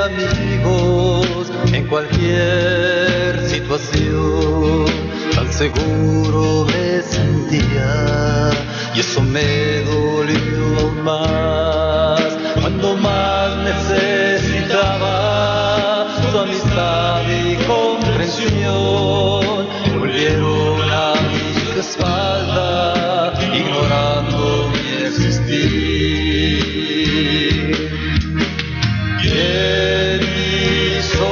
amigos en cualquier situación. Tan seguro me sentía y eso me dolió más. Cuando más necesitaba su amistad y comprensión, volvieron a mi espalda ignorando mi existir. Y en mi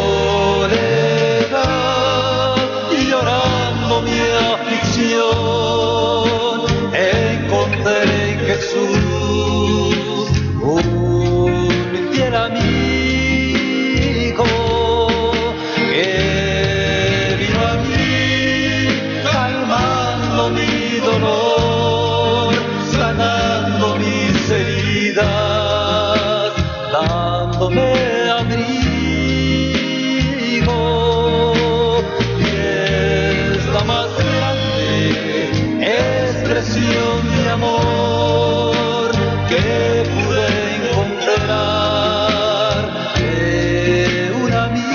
soledad, llorando mi aflicción, encontré en Jesús un fiel amigo que vino a mí calmando mi dolor, sanando mis heridas, dándome abrigo. Y es la más grande expresión de amor que pude encontrar de un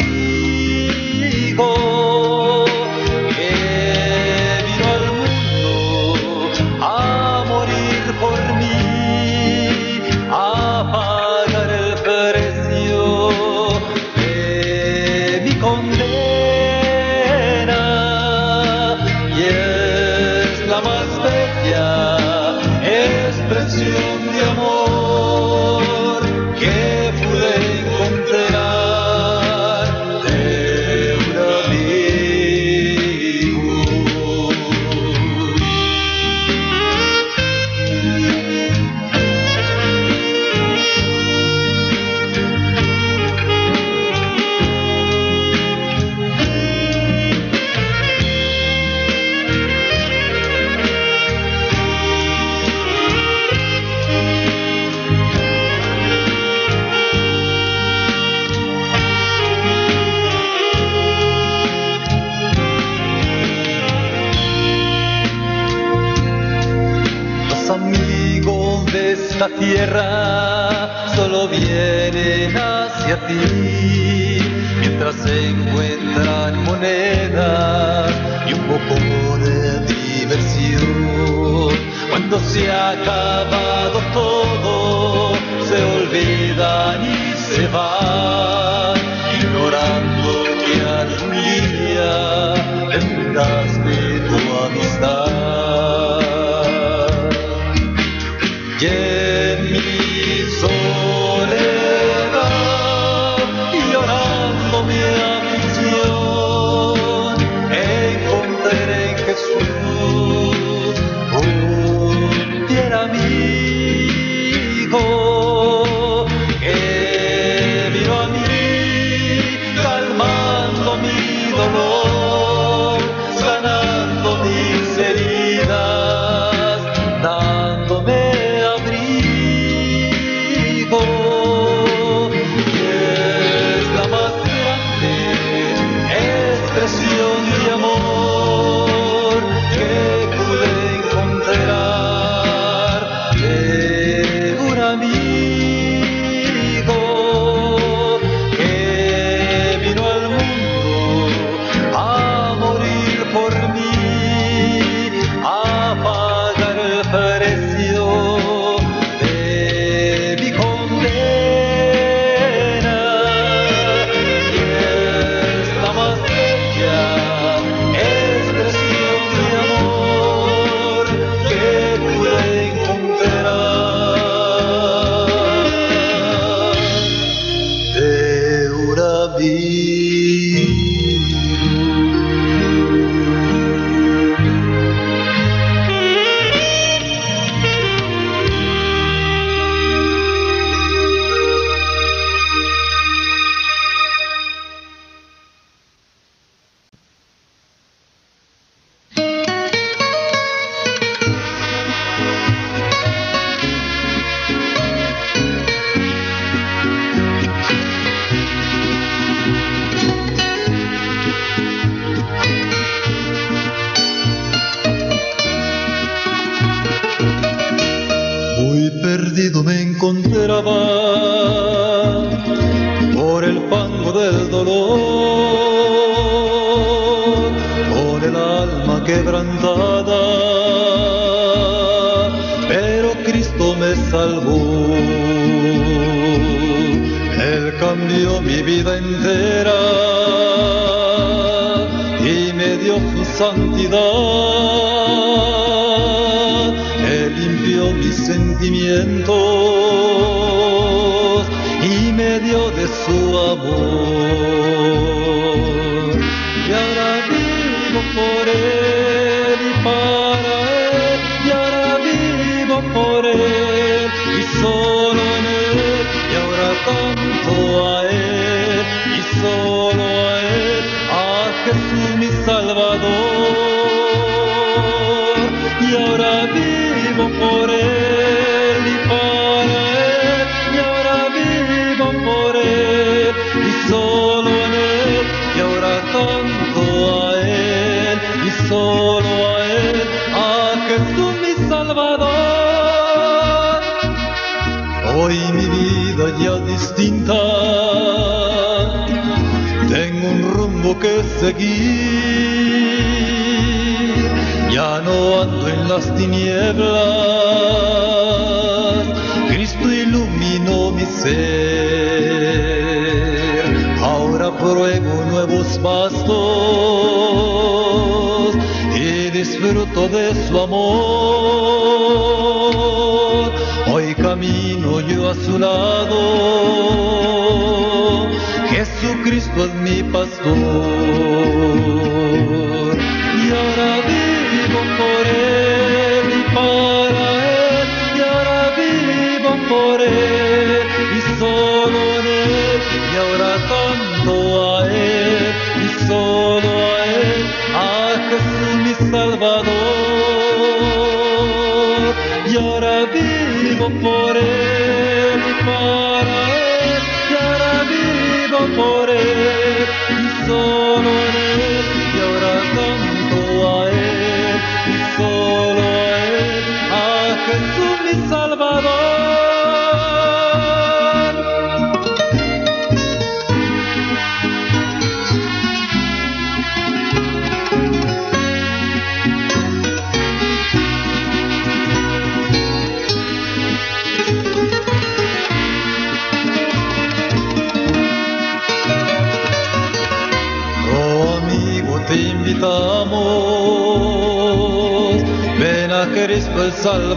amigo que vino al mundo a morir por mí, a pagar el precio de mi condena. Y es la más bella expresión de amor que pude encontrar de un amigo. Los amigos de esta tierra solo vienen hacia ti mientras se encuentran monedas y un poco de diversión. Cuando se ha acabado todo, se olvidan y se van, ignorando que algún día tendrás de tu amistad. Y en mi soledad, llorando mi aflicción, encontré en Jesús un fiel amigo que vino a mí calmando mi dolor, sanando mis heridas, dándome abrigo. Y es la más grande expresión de amor que pude encontrar de un amigo que vino al mundo a morir por mí, a pagar el precio de mi condena. Y es la más bella expresión de amor que pude encontrar de un amigo. Muy perdido me encontraba por el quebrantada, pero Cristo me salvó. Él cambió mi vida entera y me dio su santidad. Él limpió mis sentimientos y me dio de su amor. Y ahora vivo por Él y para Él, y ahora vivo por Él y solo en Él, y ahora canto a Él y solo a Él, a Jesús mi Salvador. Y ahora vivo por Él y para Él, y ahora vivo por Él y solo en Él, y ahora canto a Él y solo a Él, a Jesús mi Salvador. Hoy mi vida ya es distinta, tengo un rumbo que seguir, ya no ando en las tinieblas, Cristo iluminó mi ser. Ahora pruebo nuevos pastos y disfruto de su amor. Hoy camino yo a su lado, Jesucristo es mi pastor. Y ahora vivo por Él y para Él, y ahora vivo por Él y solo en Él, y ahora canto a Él y solo a Él, a Jesús mi Salvador. Y ahora vivo por Él y para Él, y ahora vivo por Él y solo en Él, y ahora canto a Él y solo a Él, a Jesús mi Salvador. Te invitamos, ven a Cristo el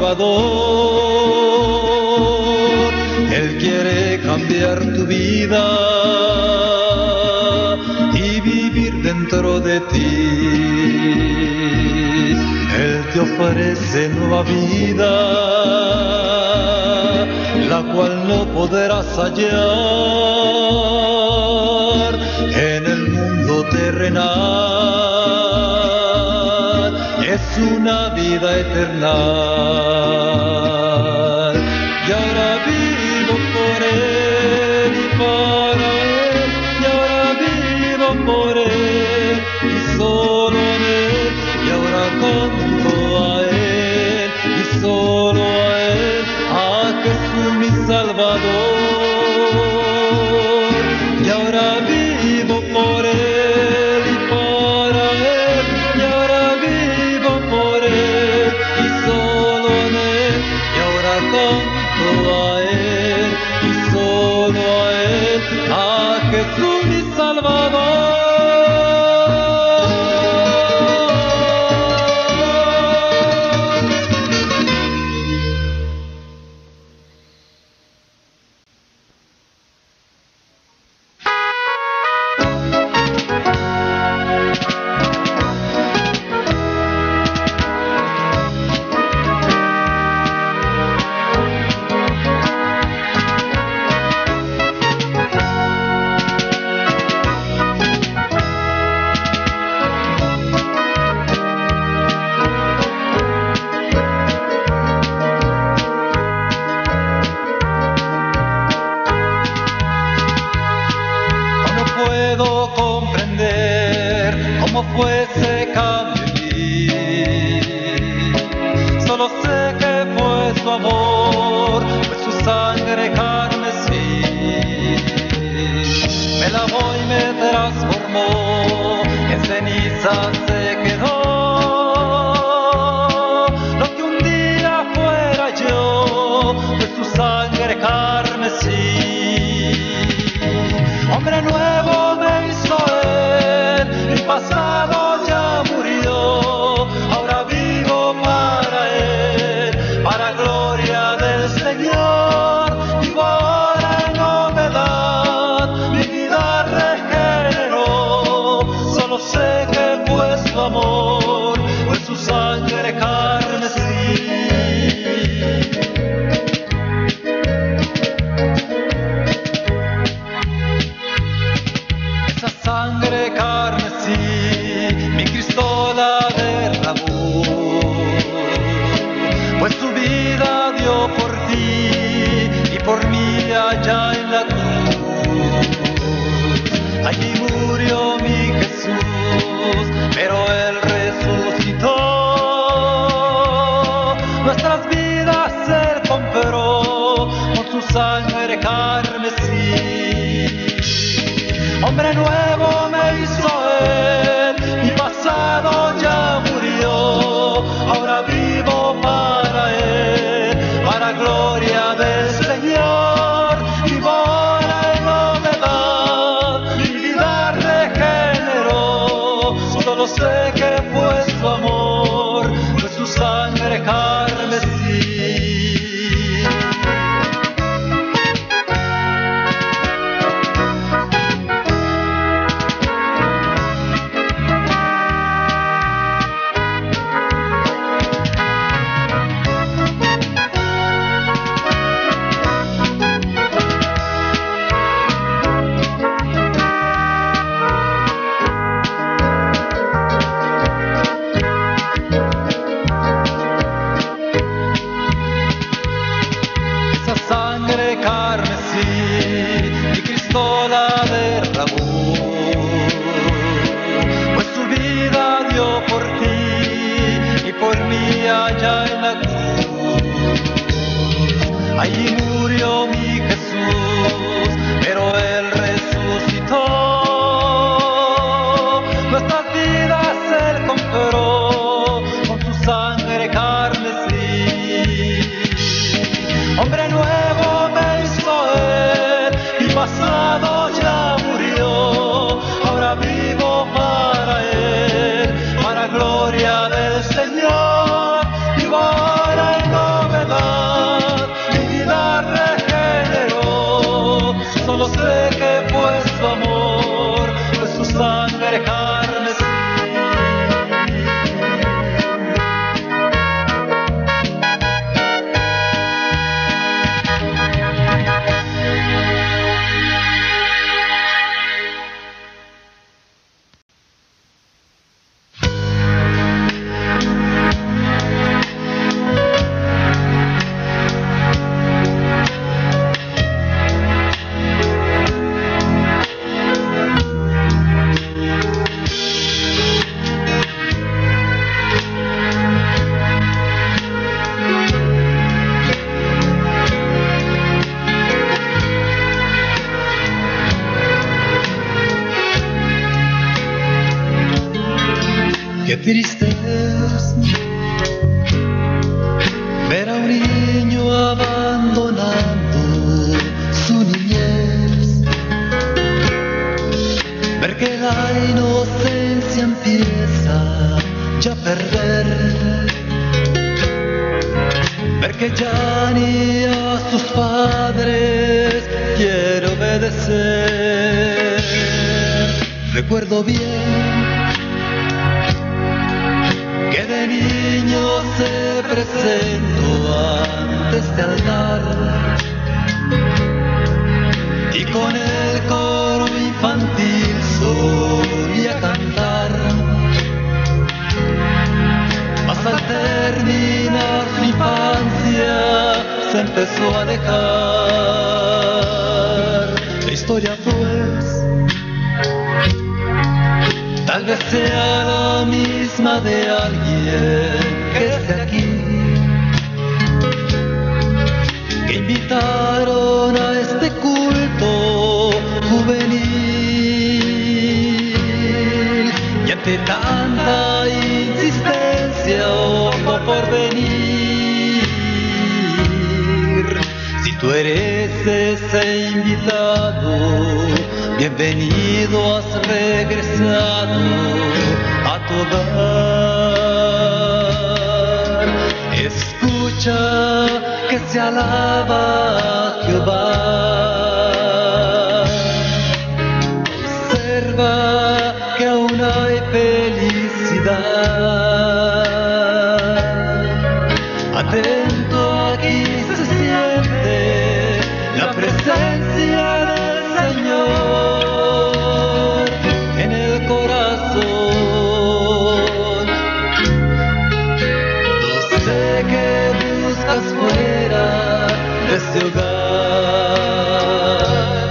Salvador. Él quiere cambiar tu vida y vivir dentro de ti. Él te ofrece nueva vida, la cual no podrás hallar en el mundo terrenal. Es una vida eterna. Y ahora vivo por Él y para Él, y ahora vivo por Él y solo en Él, y ahora canto a Él y solo a Él, a Jesús mi Salvador. Y ahora vivo por Él y para Él, y ahora vivo por Él y solo en Él, y ahora canto a Él y solo a Él, a Jesús mi Salvador. Se quedó hombre nuevo me hizo Él, mi pasado ya murió, ahora vivo para Él, para gloria del Señor, vivo ahora en novedad, mi vida regeneró, solo sé que fue su amor, fue su sangre carmesí. Y Cristo la derramó, pues su vida dio por ti y por mí allá en la cruz. Allí murió mi Jesús, pero Él resucitó. Nuestras vidas Él compró con su sangre carmesí. Hombre nuevo me hizo Él, mi pasado ya murió, ahora vivo para Él, para gloria del Señor, vivo ahora en novedad, mi vida regeneró, solo sé que fue su amor, fue su sangre carmesí. Qué triste es ver a un niño abandonando su niñez, ver que la inocencia empieza ya a perder, ver que ya ni a sus padres quiere obedecer. Recuerdo bien que de niño se presentó ante este altar y con el coro infantil solía cantar, mas al terminar su infancia se empezó a alejar. La historia pues tal vez sea la misma de alguien que esté aquí, que invitaron a este culto juvenil y ante tanta insistencia optó por venir. Si tú eres ese invitado, bienvenido, has regresado a tu hogar. Escucha que se alaba a Jehová. Observa que aún hay felicidad. Atento, aquí se siente la presencia del Señor en el corazón. No sé qué buscas fuera de este hogar.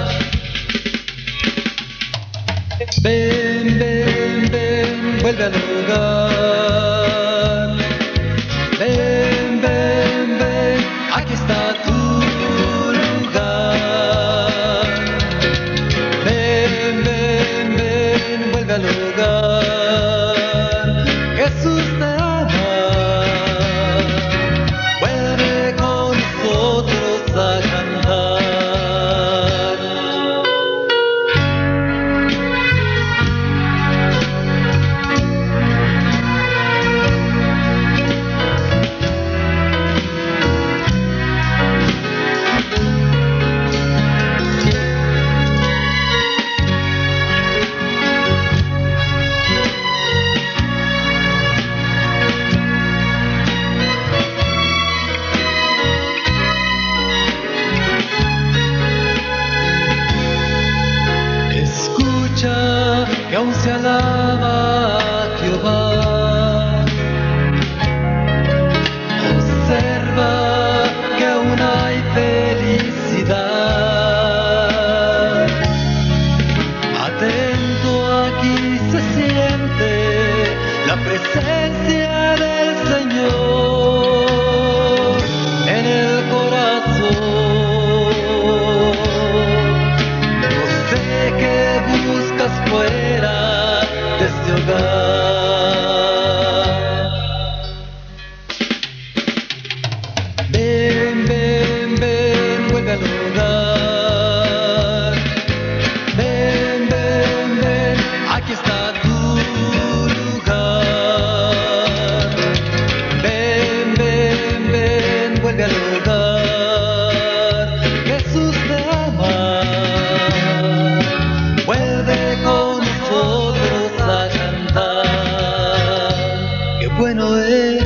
Ven, ven, ven, vuelve al hogar. Ven, ven, ven, aquí está tu lugar. Ven, ven. aún se alaba a Jehová. Observa que aún hay felicidad. Atento, aquí se siente la presencia del Señor en el corazón. No sé qué buscas fuera de este hogar. Ven, ven, ven, vuelve al hogar. Ven, ven, ven, aquí está tu lugar. Ven, ven, ven, vuelve al hogar. Jesús te ama. Vuelve con nosotros a cantar. Qué bueno es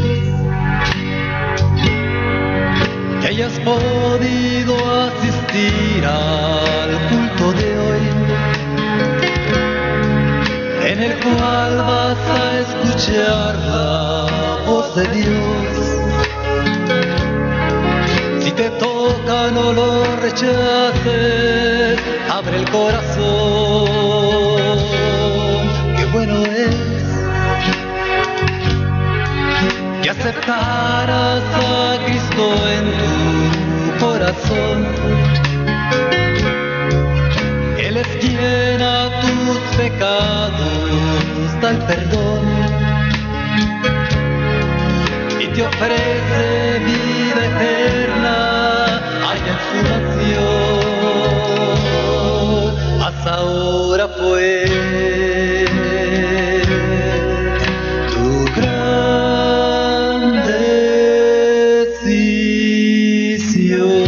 que hayas podido asistir al culto de hoy, en el cual vas a escuchar la voz de Dios. Si te toca, no lo rechaces, abre el corazón. Qué bueno es que aceptaras a Cristo en tu corazón. Él es quien a tus pecados da el perdón y te ofrece vida eterna allá en su nación. Haz ahora pues tu gran decisión.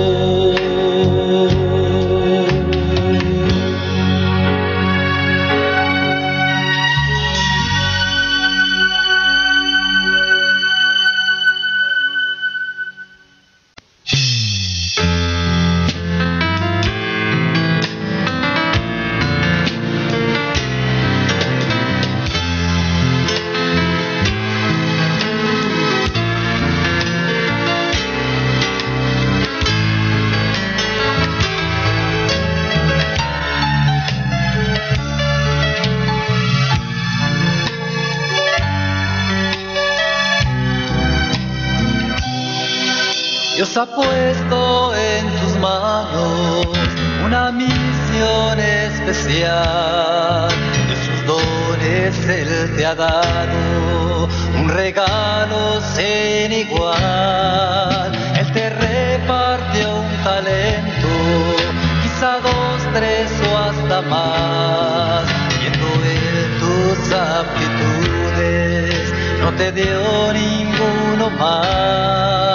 Dios ha puesto en tus manos una misión especial. De sus dones Él te ha dado un regalo sin igual. Él te repartió un talento, quizá 2, 3 o hasta más. Viendo Él tus aptitudes, no te dio ninguno más.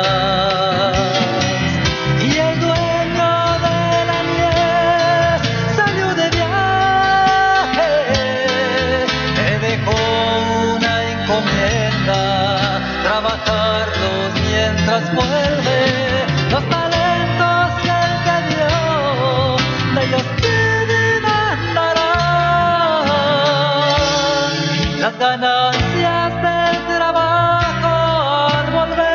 Trabajarlos mientras vuelve, los talentos que Él te dio, de ellos te demandarán las ganancias del trabajo al volver.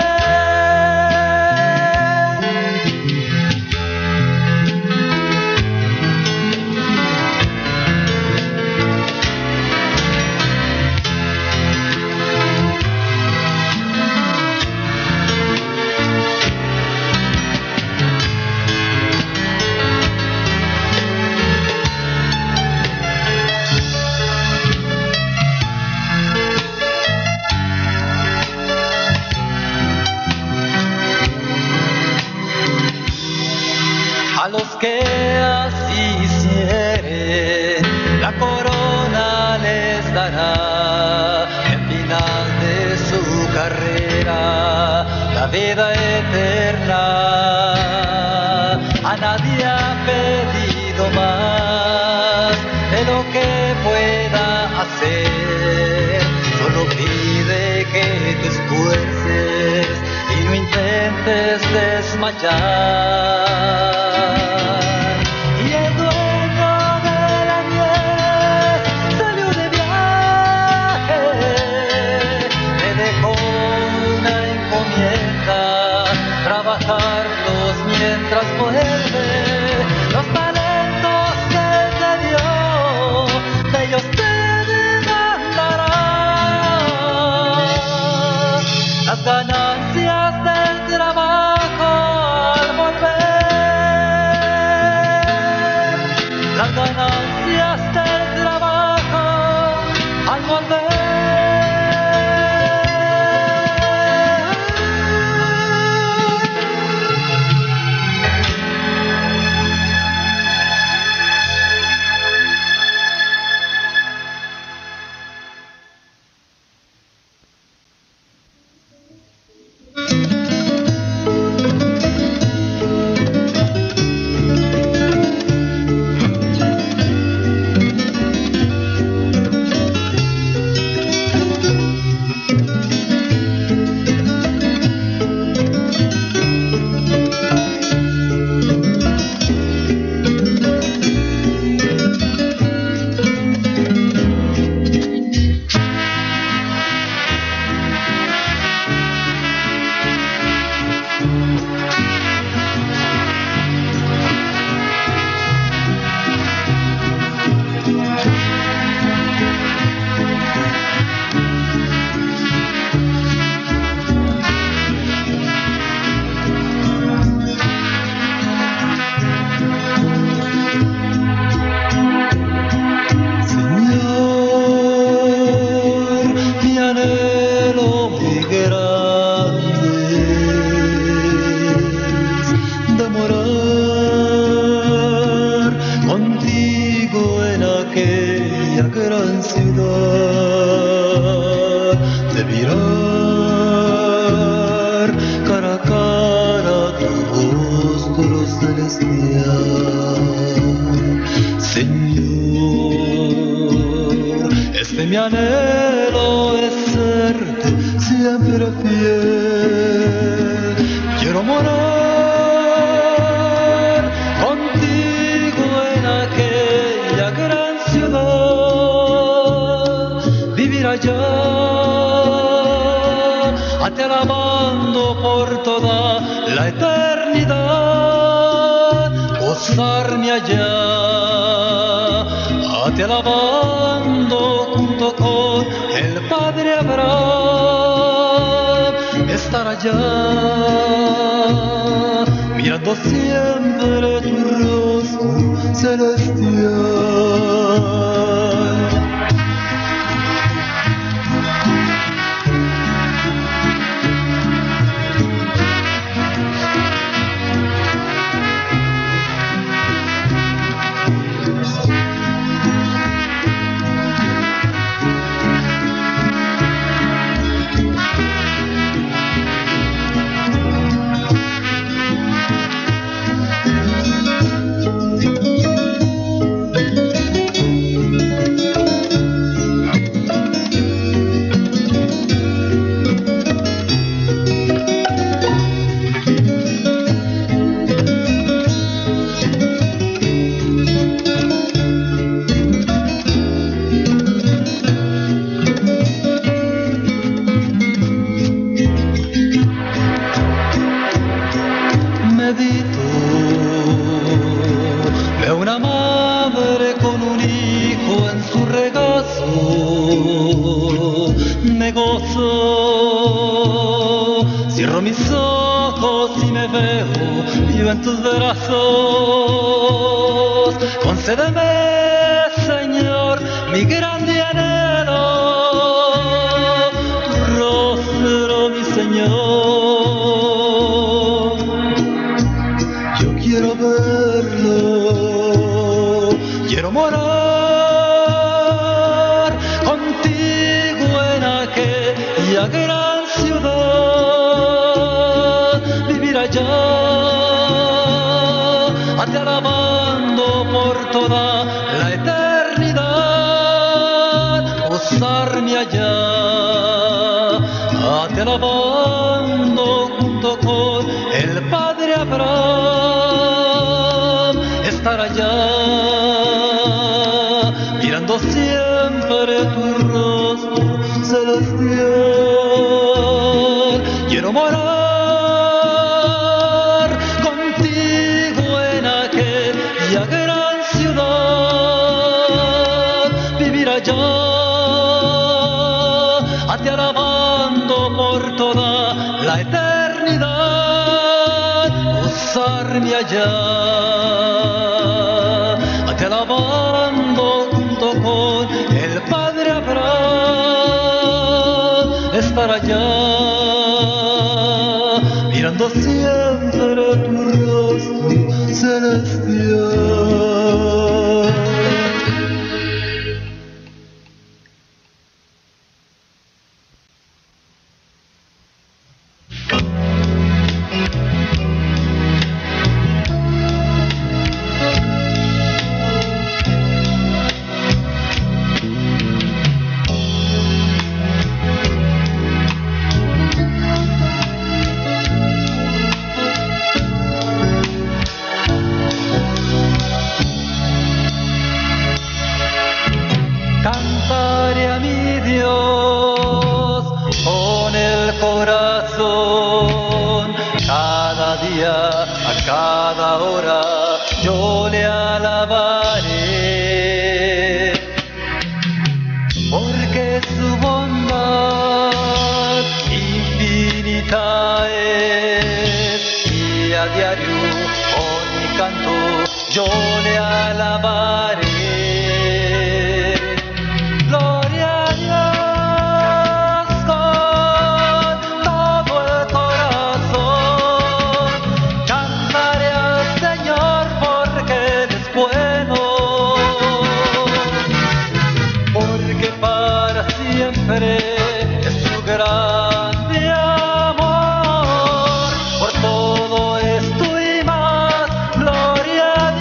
A los que así hicieren, la corona les dará al final de su carrera la vida eterna. A nadie ha pedido más de lo que pueda hacer, solo pide que te esfuerces y no intentes desmayar. Y el dueño de la mies salió pierdo en ansias del trabajo al volver. Mi anhelo es serte siempre fiel. Quiero morar contigo en aquella gran ciudad, vivir allá, a ti alabando por toda la eternidad, gozarme allá, a ti alabando junto con el Padre Abraham, estar allá, mirando siempre tu rostro celestial. Me gozo, cierro mis ojos y me veo vivo en tus brazos. Concédeme, Señor, mi grande anhelo, tu rostro, mi Señor. Yo quiero verlo, quiero morar aquella gran ciudad, vivir allá, a ti alabando por toda la eternidad, gozarme allá, a ti alabando junto con el Padre Abraham, estar allá, mirando siempre tu rostro celestial. Quiero morar contigo en aquella gran ciudad, vivir allá, a ti alabando por toda la eternidad, gozarme allá, a ti alabando junto con el Padre Abraham, estar allá, mirando siempre tu rostro celestial. Cantaré a mi Dios con el corazón, cada día, a cada hora, yo le alabaré, porque su bondad infinita es, y a diario con mi canto yo le alabaré. Es su grande amor, por todo esto y más, gloria a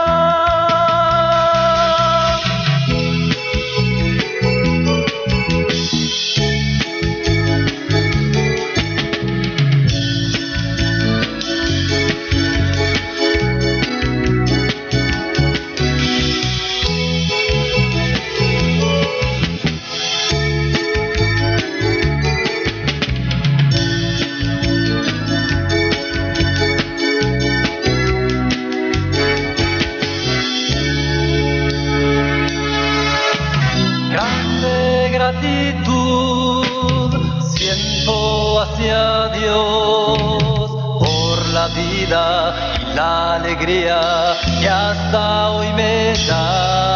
gratitud siento hacia Dios por la vida y la alegría que hasta hoy me da,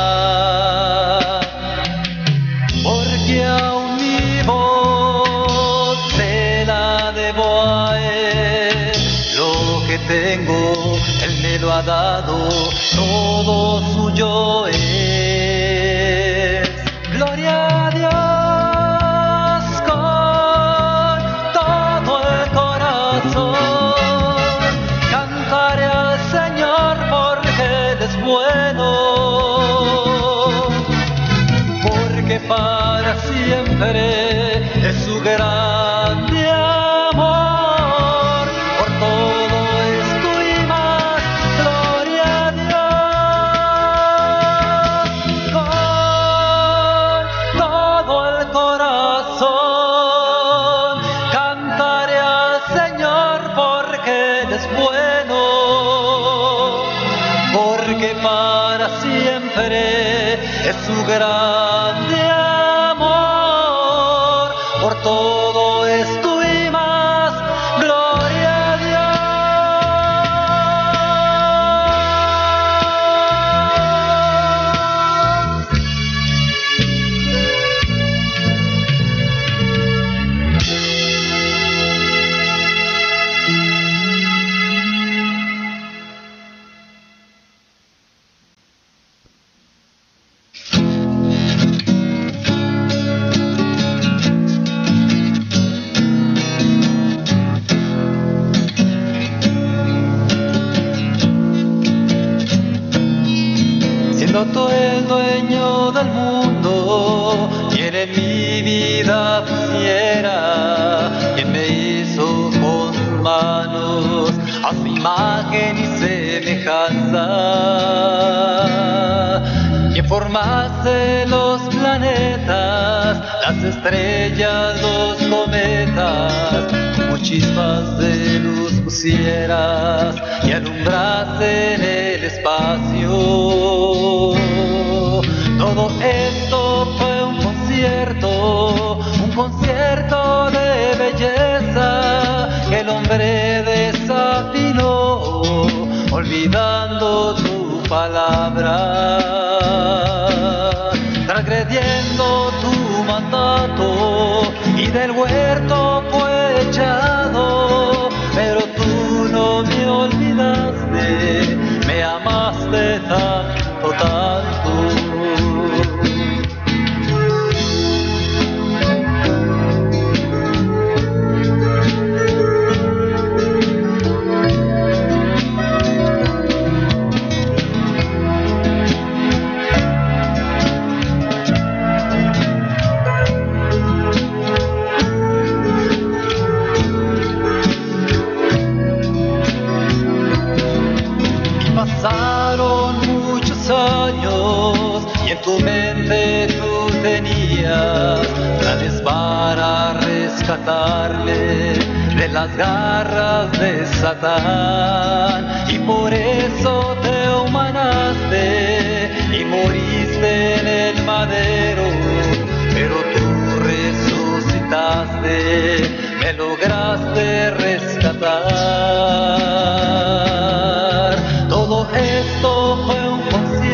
porque aún mi voz se la debo a Él. Lo que tengo Él me lo ha dado, todo suyo es. Gloria a Dios con todo el corazón, cantaré al Señor porque Él es bueno, porque para siempre es su grande amor, por todo esto y más, gloria a Dios con todo el corazón, cantaré al Señor porque Él es bueno, porque para siempre es su grande amor, por todo esto y más, gloria a Siendo tú el dueño del mundo, quien en mi vida pusiera, quien me hizo con sus manos a su imagen y semejanza, quien formase los planetas, las estrellas, los cometas, como chispas de luz pusieras y alumbrase en el espacio. Todo esto fue un concierto de belleza que el hombre desafinó, olvidando tu palabra. palabra, transgrediendo tu mandato, y del huerto fue echado, pero tú no me olvidaste, me amaste tanto, tanto. Pasaron muchos años y en tu mente tú tenías planes para rescatarme de las garras de Satán, y por eso te humanaste y moriste en el madero, pero tú resucitaste, me lograste rescatar. Todo esto fue un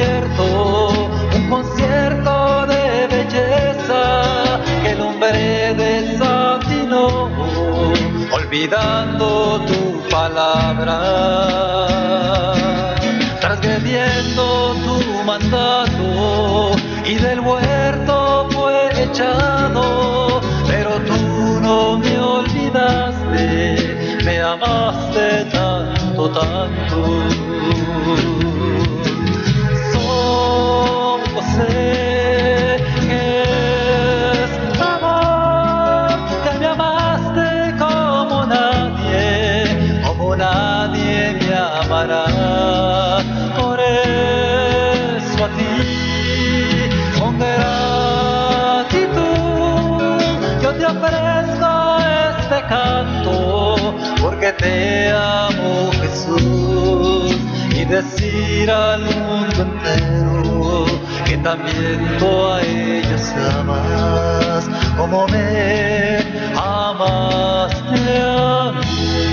concierto de belleza que el hombre desafinó, olvidando tu palabra, transgrediendo tu mandato, y del huerto fue echado, pero tú no me olvidaste, me amaste tanto, tanto. Solo sé que es amor, que me amaste como nadie me amará. Por eso a ti, con gratitud, yo te ofrezco este canto, porque te amo, Jesús, y decir al mundo entero que también tú a ellos amas, como me amaste a mí.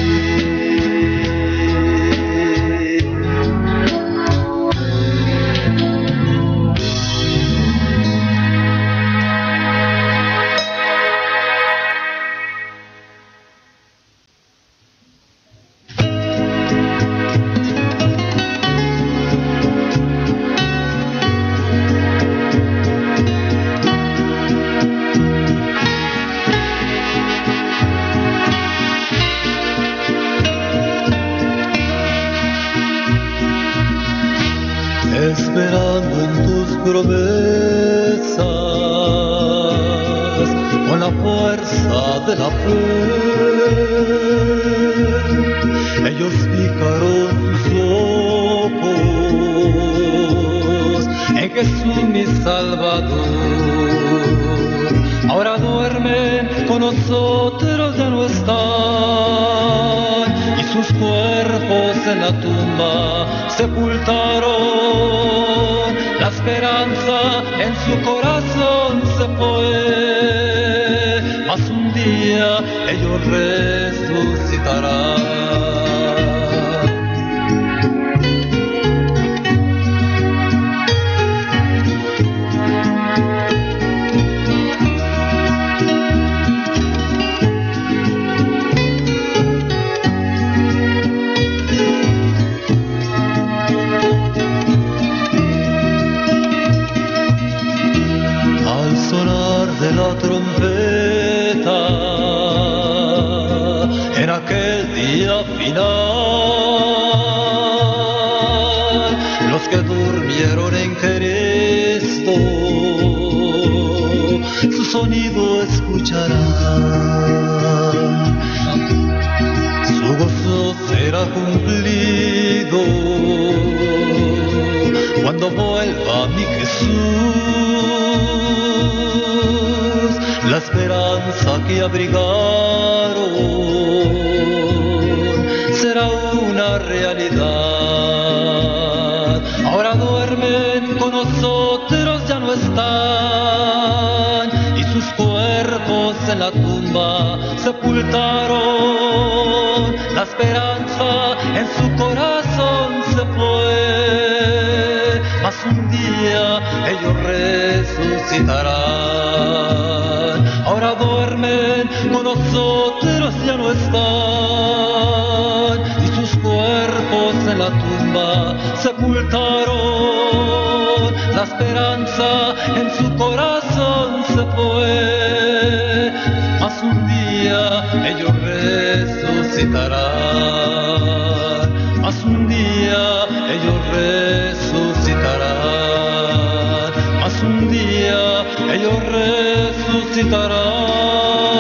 Esperando en tus promesas, con la fuerza de la fe, ellos picaron sus ojos en Jesús mi Salvador. Ahora duermen, con nosotros ya no están, y sus cuerpos en la tumba sepultaron. La esperanza en su corazón se fue, mas un día ellos resucitarán. De la trompeta en aquel día final, los que durmieron en Cristo su sonido escucharán, su gozo será cumplido cuando vuelva mi Jesús. La esperanza que abrigaron será una realidad. Ahora duermen, con nosotros ya no están, y sus cuerpos en la tumba sepultaron. La esperanza en su corazón se fue, mas un día ellos resucitarán. Ahora duermen, con nosotros ya no están, y sus cuerpos en la tumba sepultaron. La esperanza en su corazón se fue, mas un día ellos resucitarán, mas un día ellos resucitarán, mas un día ellos resucitarán.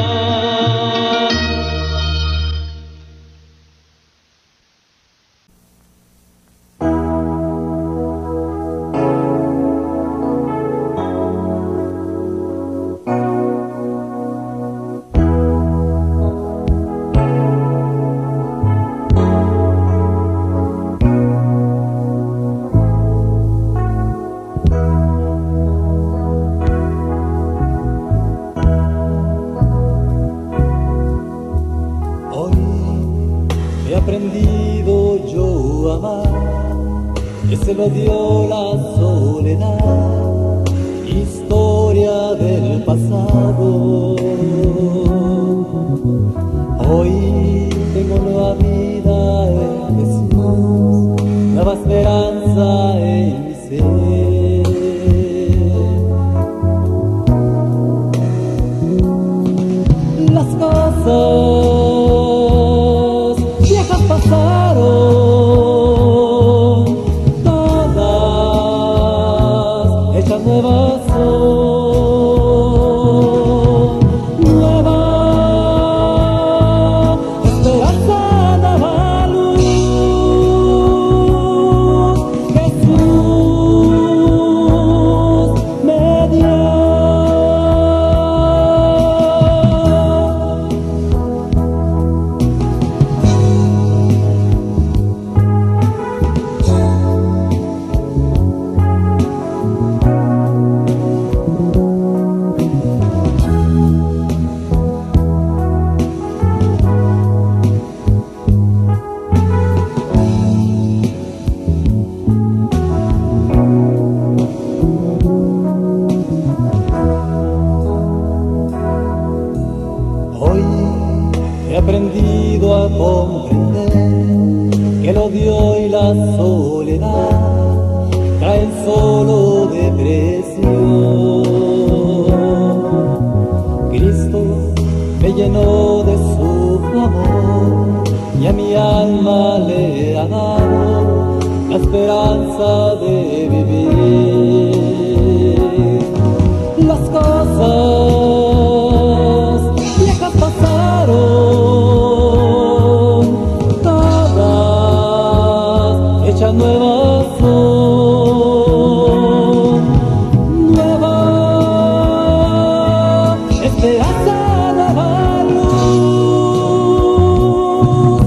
Se lo dio la soledad, historia del pasado. Hoy tengo nueva vida en Jesús, nueva esperanza en mi ser. Las cosas viejas pasaron, nuevas son, nueva esperanza, nueva luz, Jesús me dio. He aprendido a comprender que el odio y la soledad traen solo depresión. Cristo me llenó de su amor y a mi alma le ha dado la esperanza de vivir. Las cosas viejas pasaron, todas hechas nuevas son, nueva esperanza, nueva luz,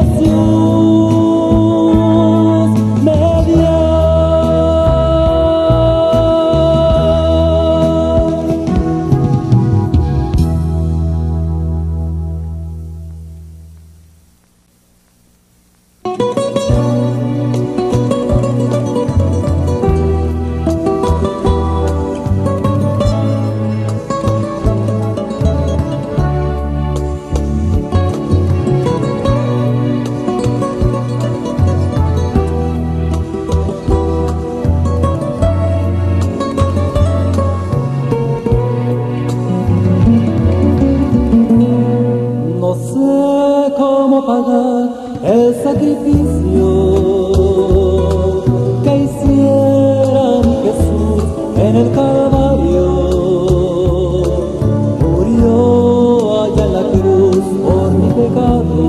Jesús me dio. No sé cómo pagar el sacrificio que hiciera mi Jesús en el Calvario. Murió allá en la cruz por mi pecado,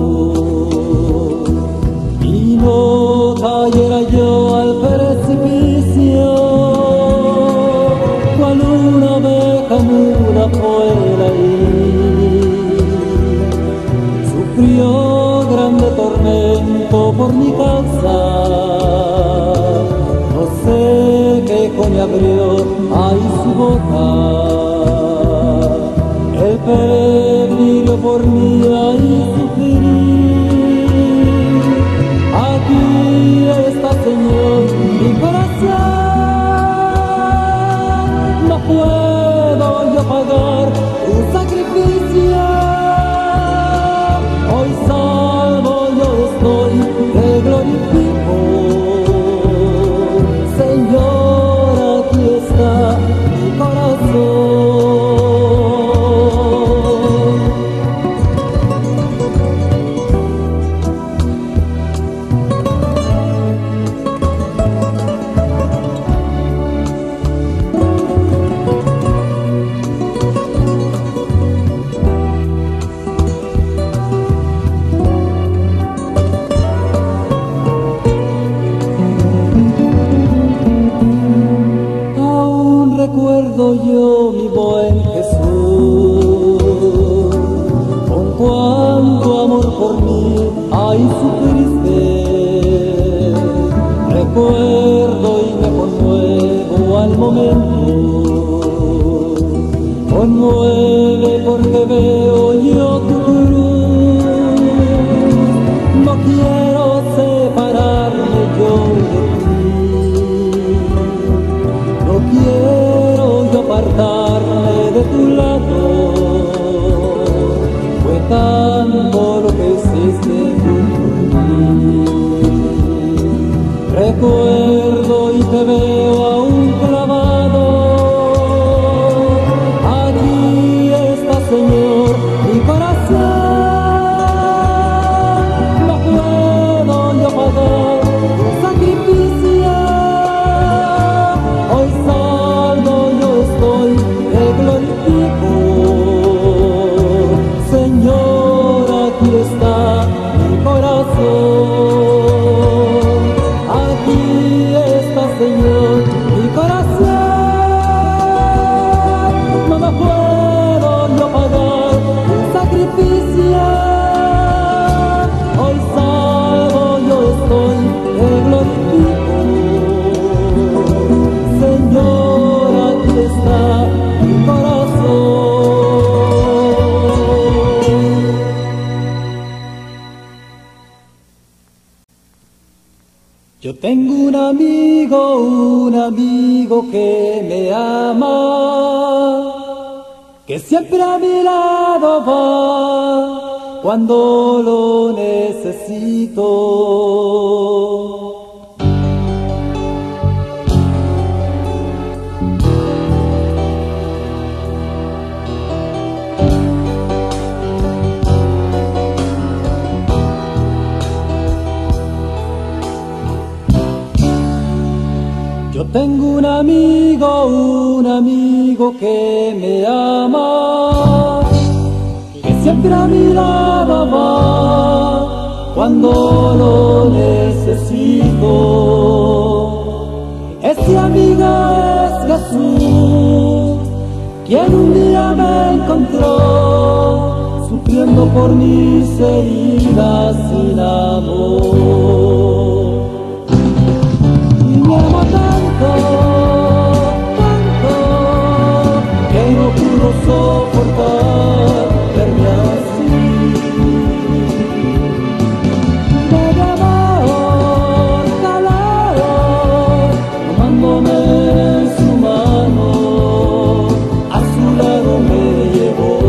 y no cayera yo al precipicio, cual una oveja muda fuera ahí. Sufrió grande tormento por mi causa, no sé qué coño abrió ahí su boca. El peregrino por mí ahí sufrí. Aquí está, Señor, mi corazón. recuerdo yo, mi buen Jesús, con cuánto amor por mí, ay, sufriste. Recuerdo y me conmuevo al momento, conmueve porque veo yo tu cruz. No quiero separarme yo de ti, no quiero yo apartarme de tu lado. Fue tanto lo que hiciste por mí. Recuerdo y te veo aún clavado. Aquí está, Señor, mi corazón. No puedo yo pagar tu sacrificio. Hoy salvo yo estoy, te glorifico. Señor, aquí está mi corazón. Señor, mi corazón, no me puedo yo pagar un sacrificio. Hoy salvo yo estoy, te glorifico. Señor, aquí está mi corazón. Yo tengo un amigo que me ama, que siempre a mi lado va cuando lo necesito. Yo tengo un amigo que me ama, que siempre a mi lado va cuando lo necesito. Ese amigo es Jesús, quien un día me encontró, sufriendo por mis heridas sin amor. Me amo tanto, que no pudo soportar verme así. Me llamó calor, tomándome en su mano, a su lado me llevó.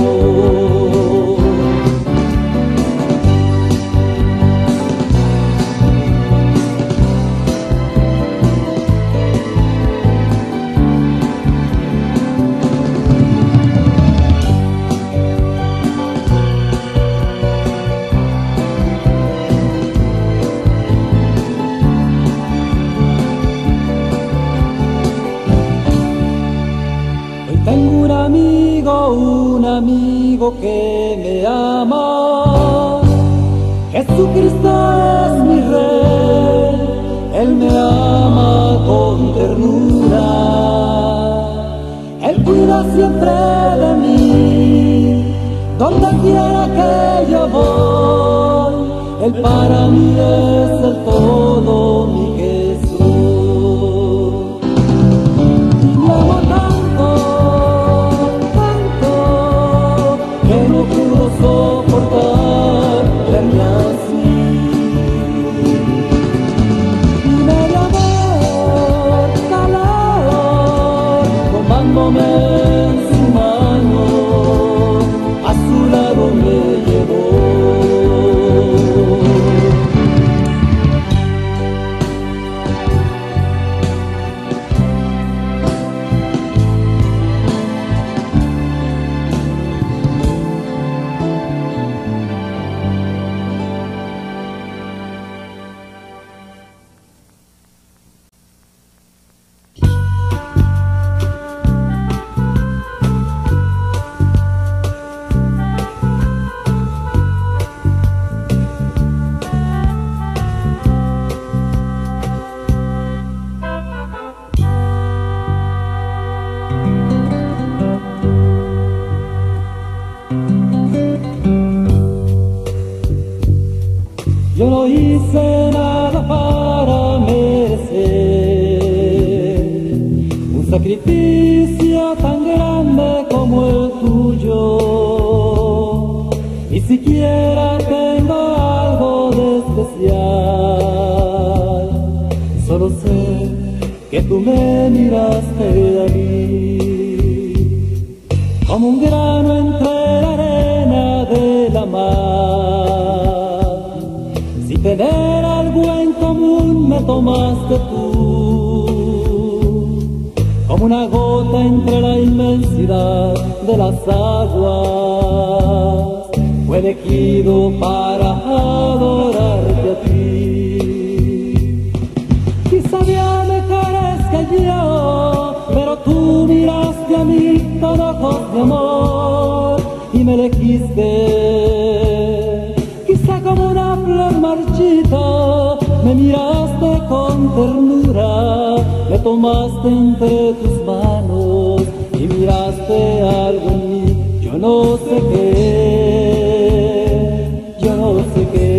Tengo un amigo que me ama, Jesucristo es mi Rey, Él me ama con ternura, Él cuida siempre de mí, donde quiera que yo voy, Él para mí es el todo, mi Jesús. Y me amo soportar verme así. Y me llamó calor, tomándome en su mano, a su lado me llevó. sacrificio tan grande como el tuyo. Ni siquiera tengo algo de especial. Solo sé que tú me miraste a mí como un grano entre la arena de la mar. Sin tener algo en común me tomaste tú, como una gota entre la inmensidad de las aguas. Fue elegido para adorarte a ti. Quizá ya mejores que yo, pero tú miraste a mí con ojos de amor y me elegiste. Quizá como una flor marchita me miraste con ternura, me tomaste entre tus manos y miraste algo en mí. Yo no sé qué, yo no sé qué.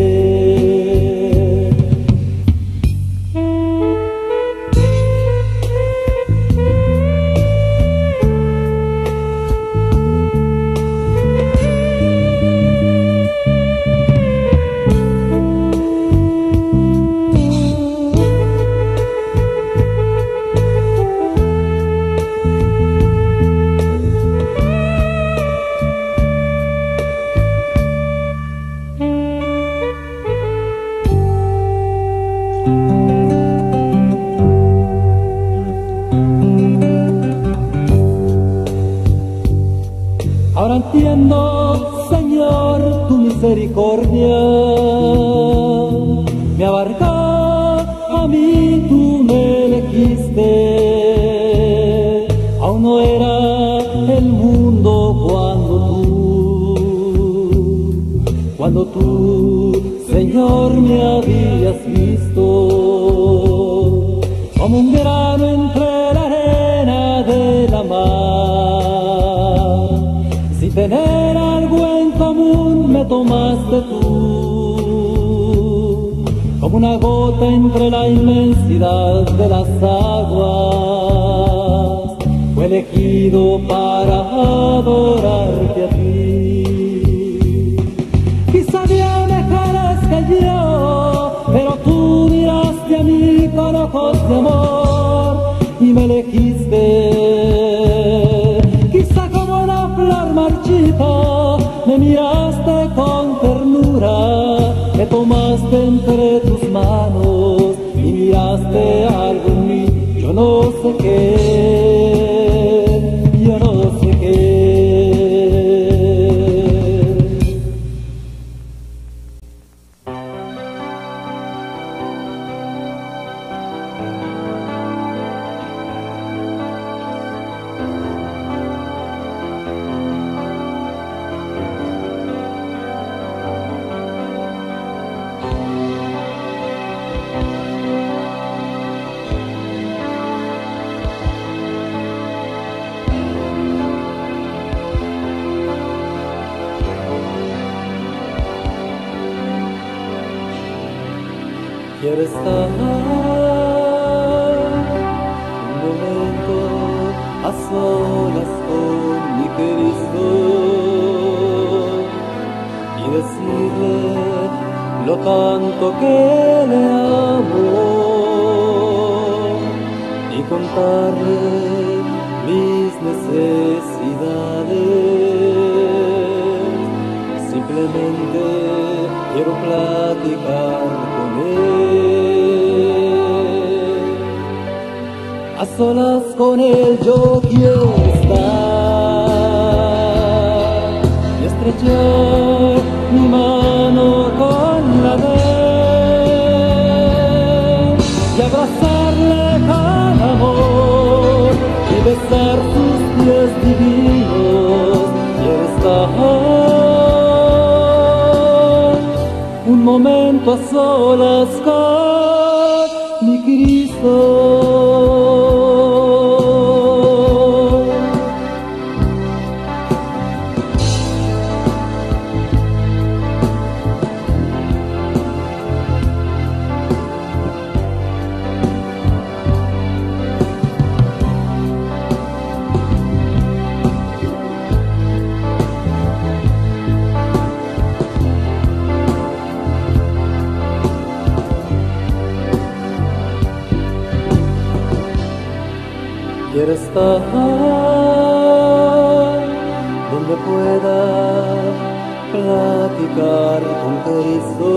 Ahora entiendo, Señor, tu misericordia me abarcó a mí, tú me elegiste. Aún no era el mundo cuando tú, Señor, me habías visto como un grano entre la arena de la mar. Sin tener algo en común me tomaste tú, como una gota entre la inmensidad de las aguas. Fue elegido para adorarte a ti. Quizá ya mejores que yo, pero tú miraste a mí con ojos de amor y me elegiste. Marchita, me miraste con ternura, me tomaste entre tus manos y miraste algo en mí. Yo no sé qué, yo no sé qué. Quiero estar un momento a solas con mi Cristo y decirle lo tanto que le amo y contarle mis necesidades. Simplemente quiero platicar con él. A solas con él yo quiero estar y estrechar mi mano con la de él y abrazarle con amor y besar sus pies divinos. Quiero estar un momento a solas con mi Cristo. Quiero estar donde pueda platicar con Cristo,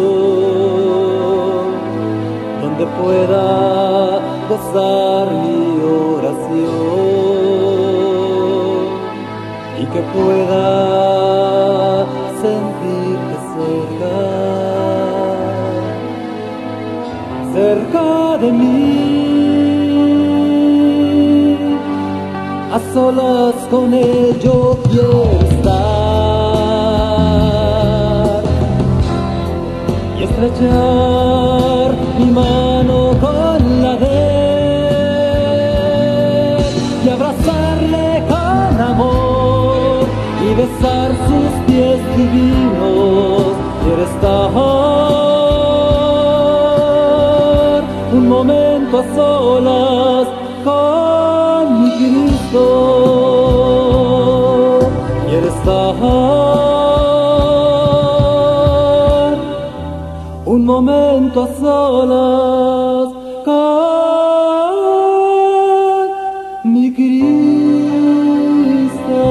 donde pueda gozar mi oración y que pueda sentirte cerca de mí. A solas con Él yo quiero estar y estrechar mi mano con la de Él y abrazarle con amor y besar sus pies divinos. Quiero estar un momento a solas con mi Cristo. Quiero estar un momento a solas con mi Cristo.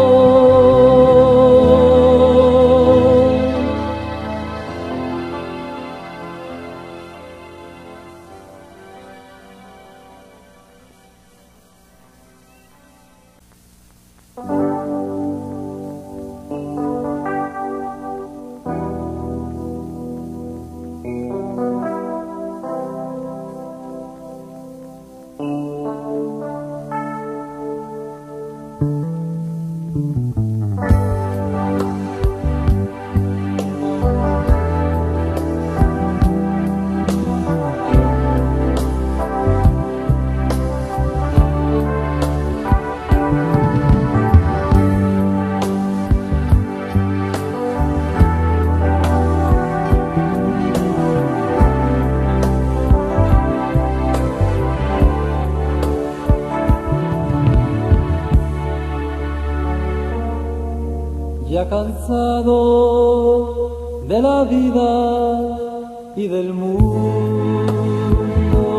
Ya cansado de la vida y del mundo,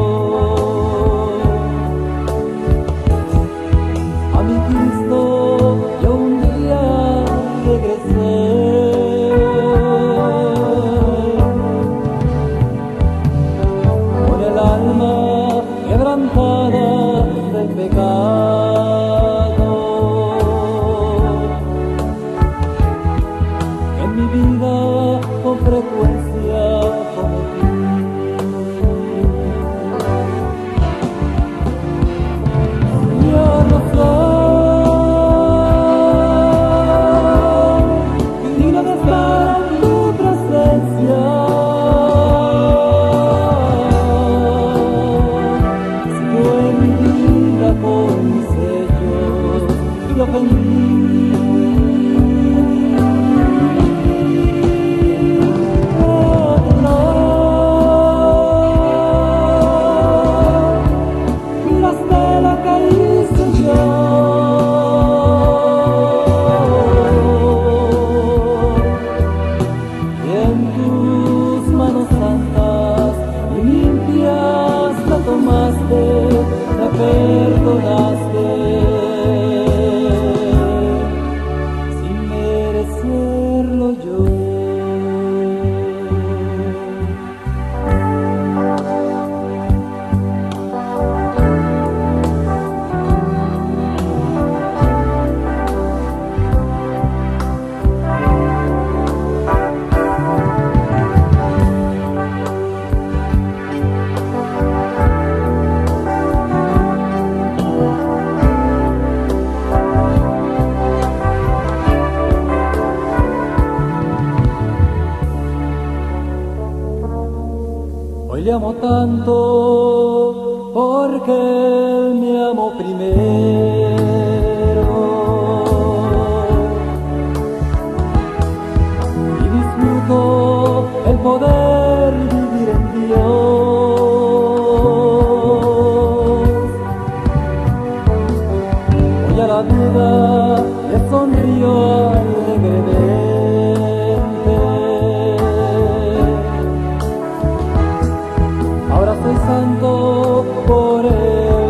a mi Cristo yo un día regresé, con el alma quebrantada del pecado. Mi vida con frecuencia cometí. Yo no soy digno de estar en tu presencia. Sigo en mi vida con mis hechos y lo ofendí. La perdonaste sin merecerlo yo. Hoy le amo tanto porque Él me amó primero y disfruto el poder vivir en Dios. Hoy a la vida le sonrío alegremente. Ahora soy santo por Él.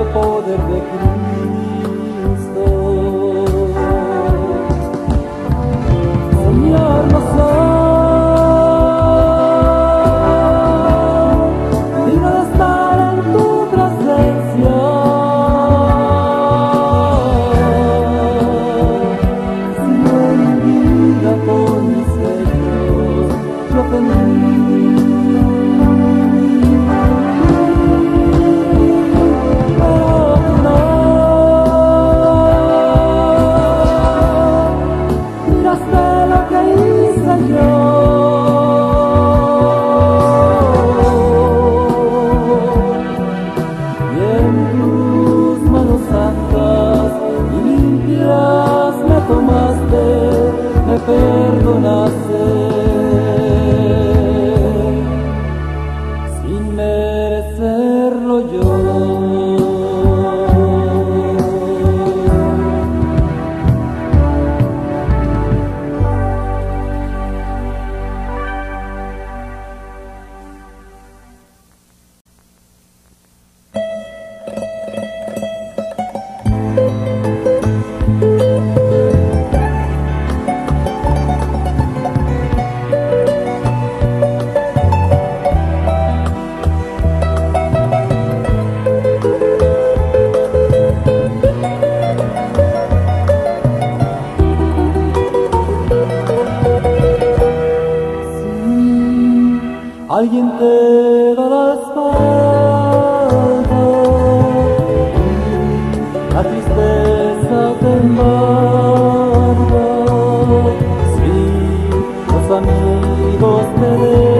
alguien te da la espalda y la tristeza te embarga. Si los amigos te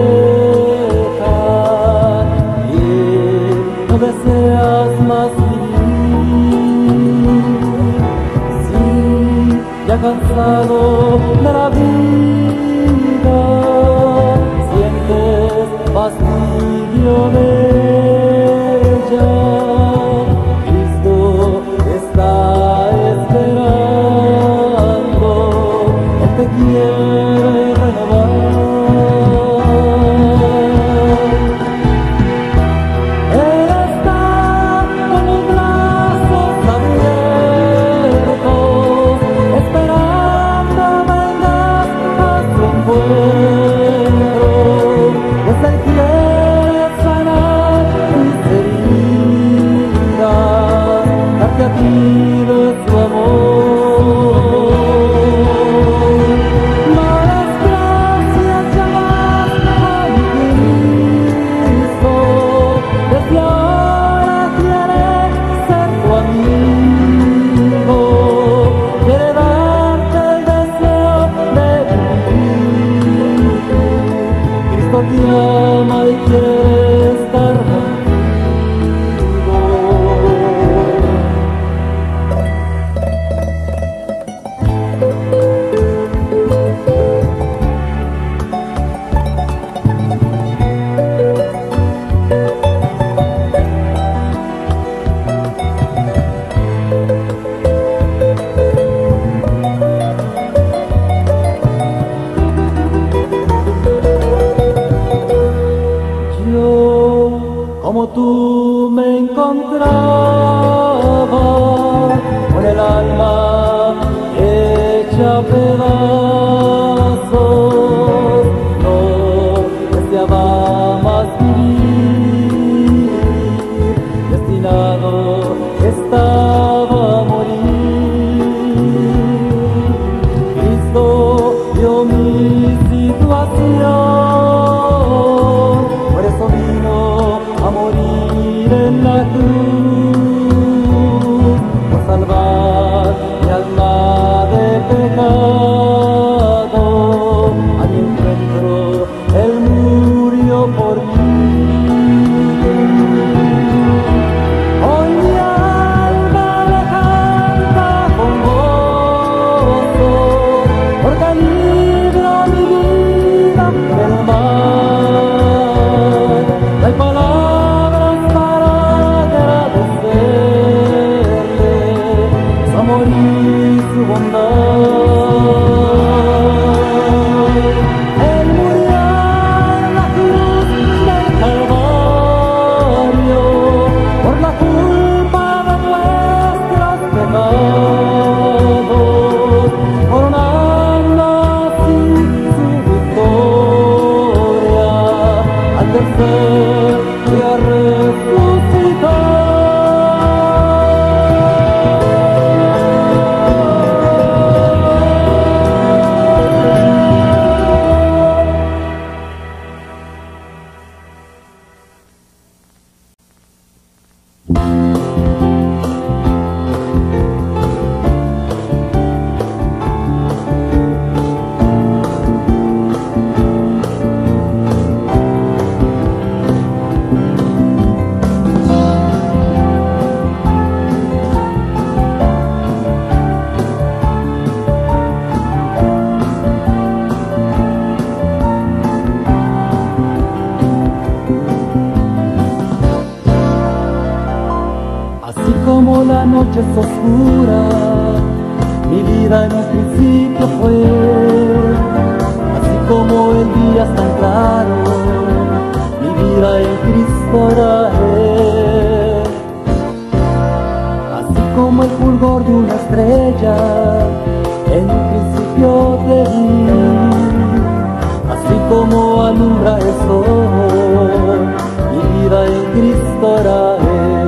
dejan y no deseas más vivir, si ya cansado de la vida sientes fastidio de ella, Cristo te está esperando, Él te quiere renovar. Él está con los brazos abiertos, esperando vengas a su encuentro, pues Él quiere sanar tus heridas, darte a ti de su amor. No des gracias jamás a mi Cristo, desde ahora quiere ser tu amigo, quiere darte el deseo de vivir. Cristo te ama y quiere estar contigo. Yo, como tú, me encontraba con el alma hecha a pedazos, no deseaba más vivir, destinado estaba a morir. Cristo vio mi situación, por eso vino a morir en la cruz, por salvar mi alma de pecado. A mi encuentro Él murió por mí. Hoy mi alma le canta con gozo, porque libra mi vida del mal. No hay palabras para agradecerle su amor y su bondad. Él murió en la cruz del Calvario por la culpa de nuestros pecados, coronando así su victoria al tercer día resucitar. Así como la noche es oscura, mi vida en un principio fue. Así como el día es tan claro, mi vida en Cristo era Él. Así como el fulgor de una estrella, en un principio te vi. Así como alumbra el sol, mi vida en Cristo era Él.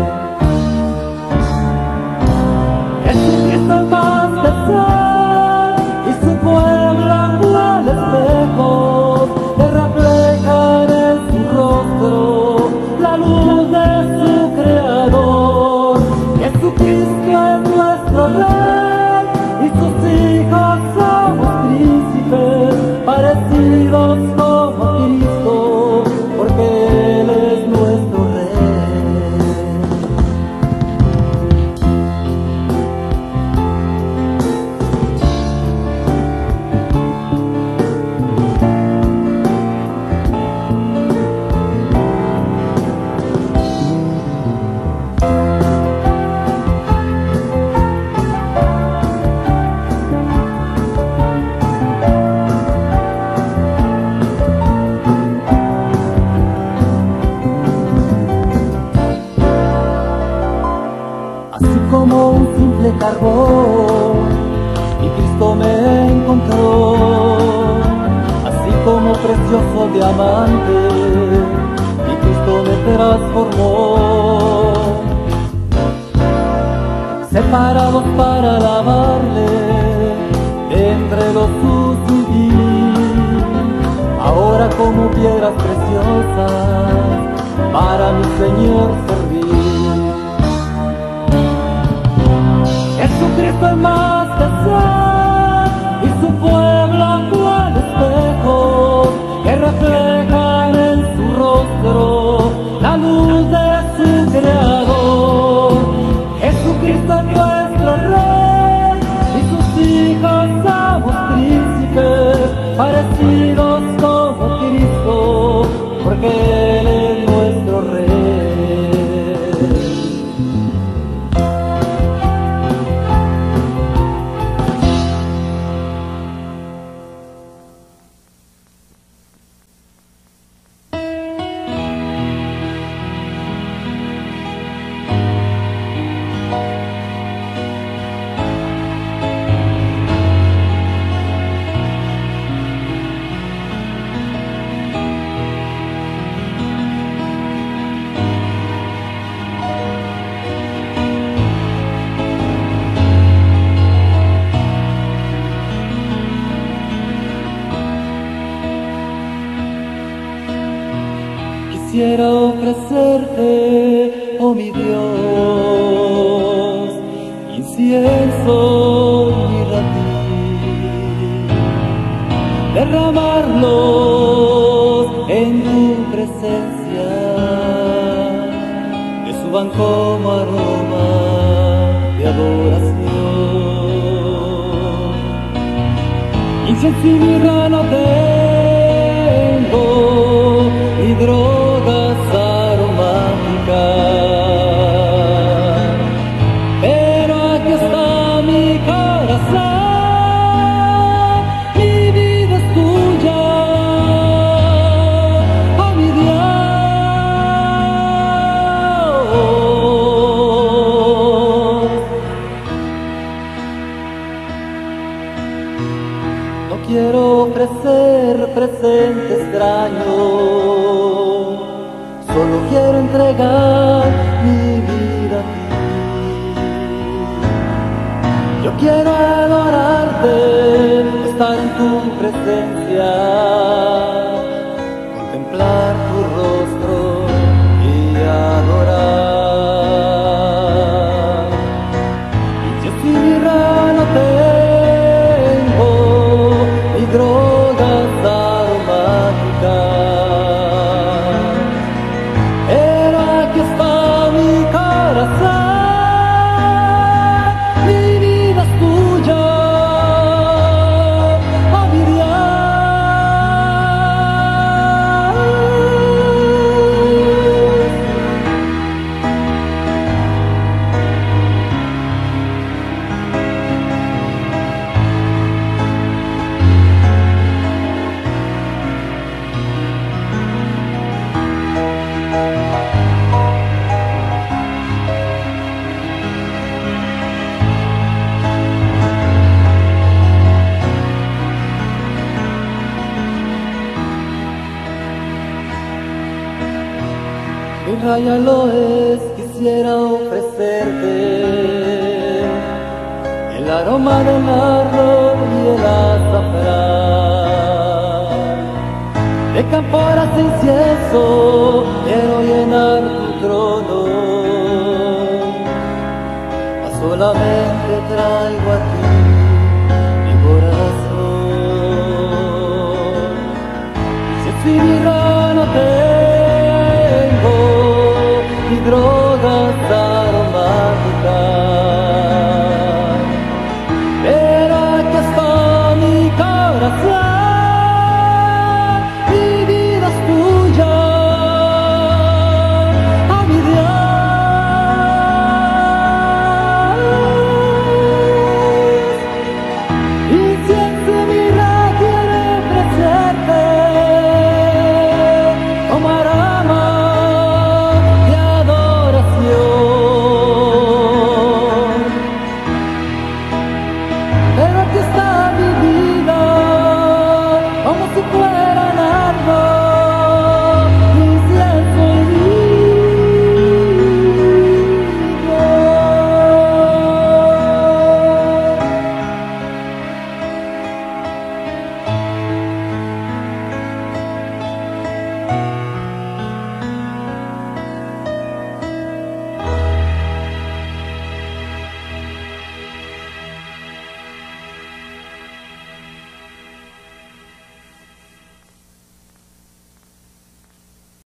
Jesucristo en paz desea, y su pueblo al espejo le reflejan en su rostro simple carbón y Cristo me encontró, así como precioso diamante y Cristo me transformó. Separados para alabarle entre los suscitar, ahora como piedras preciosas para mi Señor servir. Jesucristo es más que ser y su pueblo cual espejo que reflejan en su rostro la luz de su Creador. Jesucristo es nuestro Rey y sus hijos somos príncipes parecidos como Cristo, porque Él es nuestro Rey. Quisiera ofrecerte, oh mi Dios, incienso y mirra, derramarlos en tu presencia, que suban como aroma de adoración. Incienso y mirra no tengo, ni drogas aromáticas, pero aquí está mi corazón, mi vida es tuya, oh mi Dios. No quiero ofrecer presente extraño, solo quiero entregar mi vida a ti. Yo quiero adorarte, estar en tu presencia, contemplar tu rostro y adorar. Y yo sin mirra no tengo, ni drogas aromáticas, mi vida es tuya, oh mi Dios. Mi raya lo es, quisiera ofrecerte el aroma del nardo y el azafrán. De camporas de incienso quiero llenar tu trono, mas solamente traigo a ti mi corazón. Y si mi raya